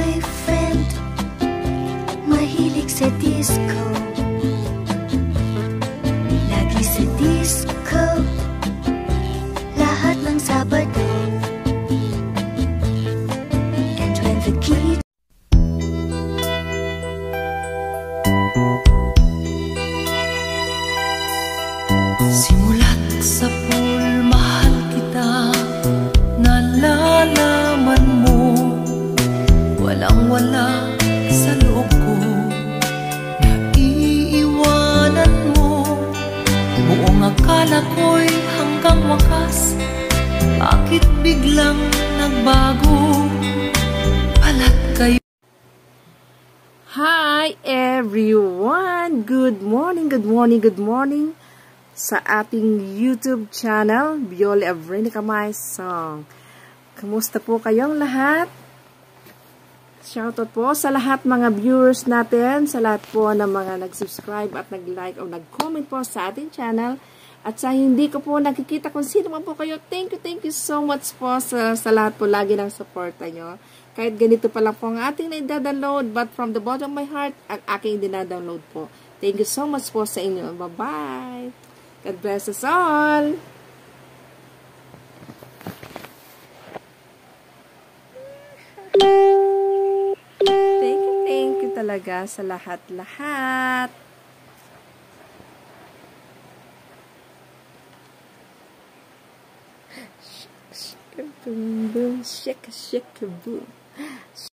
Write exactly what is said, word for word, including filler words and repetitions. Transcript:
boyfriend mahilig sa disco. Lagi sa disco, lahat ng Sabado. And when the kid simula't sa pool, mahal kita, nalalaman mo, walang-wala sa loob ko, naiiwanan mo. Buong akala ko'y hanggang wakas, bakit biglang nagbago? Balat kayo. Hi everyone! Good morning, good morning, good morning sa ating YouTube channel, Violy Abrenica My Song. Kamusta po kayong lahat? Shoutout po sa lahat mga viewers natin, sa lahat po ng mga nag-subscribe at nag-like o nag-comment po sa ating channel. At sa hindi ko po nakikita kung sino man po kayo, thank you, thank you so much po sa, sa lahat po lagi ng suporta nyo. Kahit ganito pa lang po ang ating na-download, but from the bottom of my heart, ang aking dina-download po. Thank you so much po sa inyo. Bye-bye! God bless us all! Thank you, thank you talaga sa lahat-lahat. Shake, shake, boom, boom, shake, shake, boom.